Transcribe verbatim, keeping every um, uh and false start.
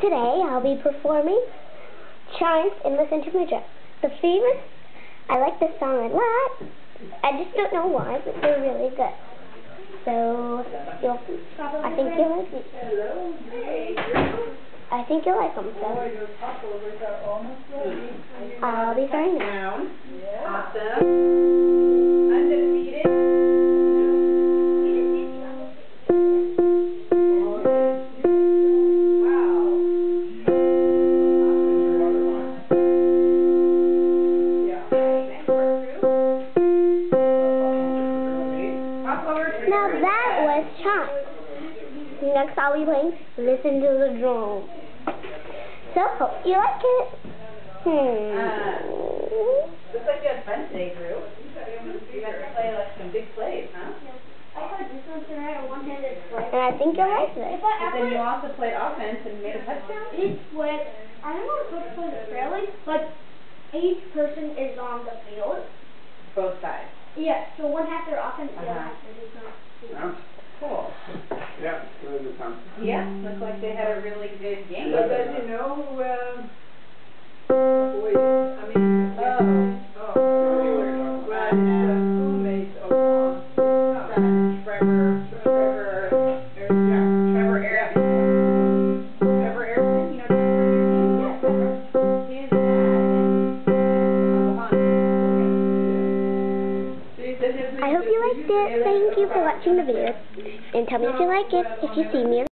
Today I'll be performing Chimes and Listen to My Dress. The famous, I like this song a lot. I just don't know why, but they're really good. So, you'll, I think you'll like these. I think you'll like them. So, I'll be starting now. Awesome. Undefeated. Now that was Chimes. Next I'll be playing Listen to the Drum. So, hope you like it. Hmm. Uh, looks like you had fun today, Drew. You got to play like some big plays, huh? I played this one tonight, a one-handed play. And I think you'll like this. But then you also played offense and made a touchdown? It's what, I don't know if it's playing it fairly, but each person is on the field. Both sides. Yeah, so one half their offense, the other Uh-huh. half their defense. Yeah. Cool. Yeah, really good time. Yeah, looks like they had a really good game. Yeah, but you know, um, wait, I mean, Oh. oh, well, uh, schoolmates of Ron, Uh, Trevor, Trevor, Trevor Erickson. Trevor Erickson, you know Trevor Erickson? He is a dad. I hope you liked it. Thank you for watching the video. And tell me if you like it, if you see me.